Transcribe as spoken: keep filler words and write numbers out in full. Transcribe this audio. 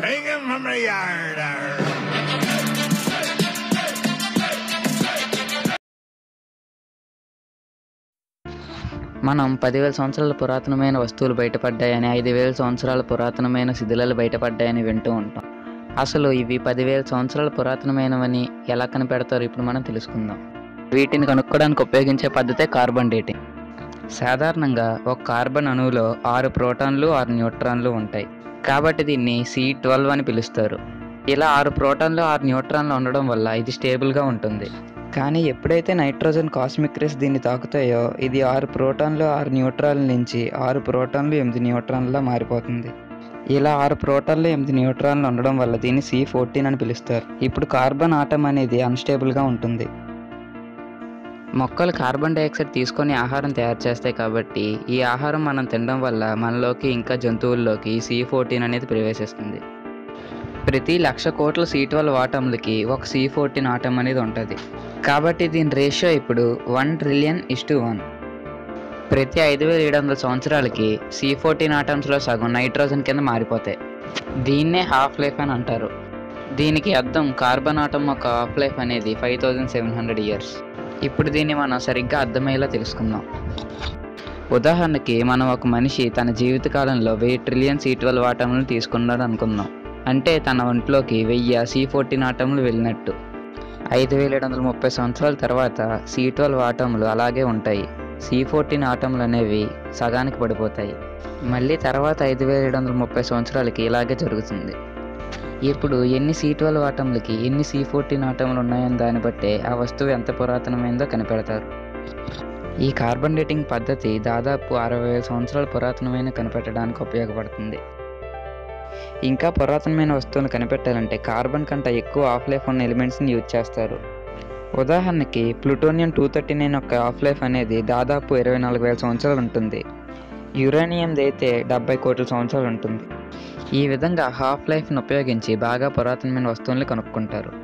Take him from the yard. మనం పదివేల సంవత్సరాల పురాతనమైన వస్తువులు బయటపడ్డాయని, ఐదు వేల సంవత్సరాల పురాతనమైన శిథిలాలు బయటపడ్డాయని వింటూ ఉంటాం. అసలు ఇవి పదివేల సంవత్సరాల పురాతనమైనవని ఎలా కనిపెడతారో ఇప్పుడు మనం తెలుసుకుందాం. వీటిని కనుక్కోవడానికి ఉపయోగించే పద్ధతే కార్బన్ డేటింగ్. సాధారణంగా ఒక కార్బన్ అణువులో ఆరు ప్రోటాన్లు ఆరు న్యూట్రాన్లు ఉంటాయి, కాబట్టి దీన్ని సి ట్వెల్వ్ అని పిలుస్తారు. ఇలా ఆరు ప్రోటాన్లు ఆరు న్యూట్రాన్లు ఉండడం వల్ల ఇది స్టేబుల్గా ఉంటుంది. కానీ ఎప్పుడైతే నైట్రోజన్ కాస్మిక్ రేస్ దీన్ని తాకుతాయో ఇది ఆరు ప్రోటాన్లు ఆరు న్యూట్రాన్ల నుంచి ఆరు ప్రోటాన్లు ఎనిమిది న్యూట్రాన్లా మారిపోతుంది. ఇలా ఆరు ప్రోటాన్లు ఎనిమిది న్యూట్రాన్లు ఉండడం వల్ల దీన్ని సి ఫోర్టీన్ అని పిలుస్తారు. ఇప్పుడు కార్బన్ ఆటం అనేది అన్స్టేబుల్గా ఉంటుంది. మొక్కలు కార్బన్ డైఆక్సైడ్ తీసుకొని ఆహారం తయారు చేస్తాయి, కాబట్టి ఈ ఆహారం మనం తినడం వల్ల మనలోకి ఇంకా జంతువుల్లోకి సి ఫోర్టీన్ అనేది ప్రవేశిస్తుంది. ప్రతి లక్ష కోట్ల సి ట్వెల్వ్ ఆటంలకి ఒక సి ఫోర్టీన్ ఆటం అనేది ఉంటుంది. కాబట్టి దీని రేషియో ఇప్పుడు one trillion is to one. ప్రతి ఐదు వేల ఏడు వందల సంవత్సరాలకి సి ఫోర్టీన్ ఆటమ్స్లో సగం నైట్రోజన్ కింద మారిపోతాయి. దీన్నే హాఫ్ లైఫ్ అని అంటారు. దీనికి అర్థం కార్బన్ ఆటం యొక్క హాఫ్ లైఫ్ అనేది five thousand seven hundred years. ఇప్పుడు దీన్ని మనం సరిగ్గా అర్థమయ్యేలా తెలుసుకుందాం. ఉదాహరణకి మనం ఒక మనిషి తన జీవితకాలంలో వెయ్యి ట్రిలియన్ సి ట్వెల్వ్ ఆటంలను తీసుకున్నాడు అనుకుందాం. అంటే తన ఒంట్లోకి వెయ్యి సి ఫోర్టీన్ ఆటంలు వెళ్ళినట్టు. ఐదు వేల ఏడు వందల ముప్పై సంవత్సరాల తర్వాత సి ట్వెల్వ్ ఆటంలు అలాగే ఉంటాయి. సి ఫోర్టీన్ ఆటంలు అనేవి సగానికి పడిపోతాయి. మళ్ళీ తర్వాత ఐదు వేల ఏడు వందల ముప్పై సంవత్సరాలకి ఇలాగే జరుగుతుంది. ఇప్పుడు ఎన్ని సి ట్వెల్వ్ ఆటంలకి ఎన్ని సి ఫోర్టీన్ ఆటంలు ఉన్నాయని దాన్ని బట్టే ఆ వస్తువు ఎంత పురాతనమైందో కనిపెడతారు. ఈ కార్బన్ డేటింగ్ పద్ధతి దాదాపు అరవై వేల సంవత్సరాల పురాతనమైన కనిపెట్టడానికి ఉపయోగపడుతుంది. ఇంకా పురాతనమైన వస్తువులను కనిపెట్టాలంటే కార్బన్ కంటే ఎక్కువ హాఫ్ లైఫ్ ఉన్న ఎలిమెంట్స్ని యూజ్ చేస్తారు. ఉదాహరణకి ప్లూటోనియం టూ థర్టీ నైన్ యొక్క హాఫ్ లైఫ్ అనేది దాదాపు ఇరవై నాలుగు వేల సంవత్సరాలు ఉంటుంది. యురేనియంది అయితే డెబ్బై కోట్ల సంవత్సరాలు ఉంటుంది. ఈ విధంగా హాఫ్ లైఫ్ను ఉపయోగించి బాగా పురాతనమైన వస్తువుల్ని కనుక్కుంటారు.